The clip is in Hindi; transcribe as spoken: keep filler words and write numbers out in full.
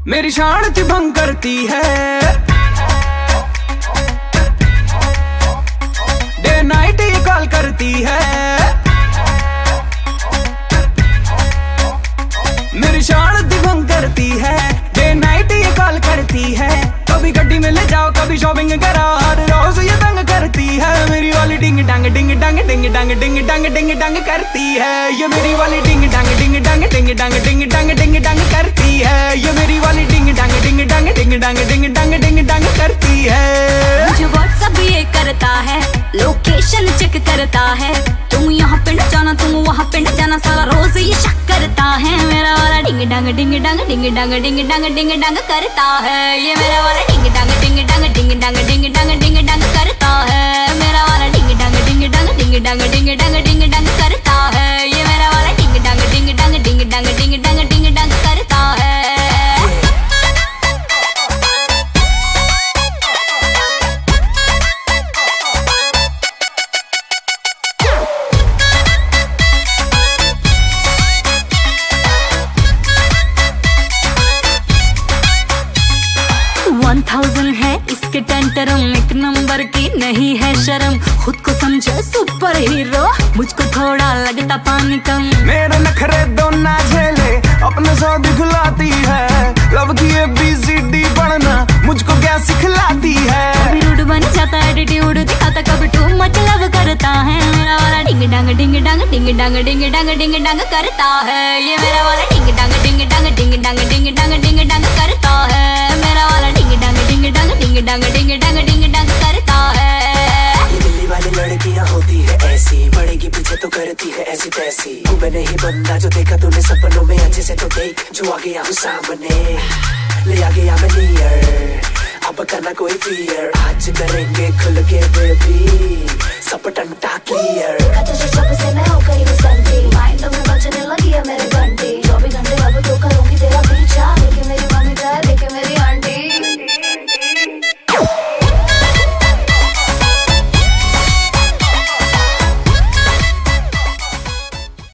मेरी शांति भंग करती है, डे नाइट ये कॉल करती है। मेरी शांति भंग करती है, डे नाइट ये कॉल करती है। कभी गड्डी में ले जाओ, कभी शॉपिंग करा, हर रोज ये तंग करती है। मेरी वाली डिंग डंग डिंग डंग डिंग डंग डिंग डंग डिंग डंग करती है। ये मेरी वाली डिंग डंग डिंग डंग डिंग डंग डिंग डंग डिंग डंग करती है। ये मेरी वाली डिंग डंग डिंग डंग डिंग डंग डिंग डंग डिंग डंग करती है। मुझे व्हाट्सएप ये करता है, लोकेशन चेक करता है। तुम यहाँ पिंड जाना, तुम वहाँ पिंड जाना, सारा रोज ये शक करता है। मेरा वाला डिंग डंग डिंग डंग डिंग डंग डिंग डंग डिंग डंग करता है। ये मेरा वाला डिंग डंग डिंग डंग डिंग डंग डिंग डंग डिंग डंग करता है। मेरा वाला डिंग डंग डिंग डंग डिंग डंग डिंग डंग डिंग डंग करता है। ये मेरा वाला डिंग डंग डिंग डंग डिंग डंग डिंग डंग डिंग डंग करता है। वन थाउजेंड है इसके टेंटरम, एक नंबर की नहीं है शर्म। खुद को समझे सुपर हीरो, मुझको थोड़ा लगता पानी कम। मेरे नखरे दो ना झेले, अपने सौ दिखलाती है। लव की ए बी सी डी पढ़ना मुझको क्या सिखलाती है। कभी रूड बन जाता है, एटीट्यूड दिखाता, कभी टू मच लव करता है। मेरा वाला डिंग डंग डिंग डंग डिंग डंग डिंग डंग डिंग डंग करता है। ये मेरा वाला डिंग डंग डिंग डंग डिंग डंग डिंग डंग डिंग डंग करता है। मेरा वाला डिंग डंग डिंग डंग डिंग डंग डिंग डंग डिंग डंग करता है। ये दिल्ली वाली लड़कियां होती है ऐसी, बढ़ेगी पीछे तो करती है ऐसी तैसी। तू मैंने ही बंदा जो देखा तूने सपनों में, अच्छे से तो देख जो आ गया हूँ सामने, ले आ गया मैं नियर। अब करना कोई फियर, आज करेंगे खुल के बेबी, सब टंटा क्लियर। तुझे जब से मैं हो गई हूँ संगी, माइंड में बजने लगी है मेरे घंटी।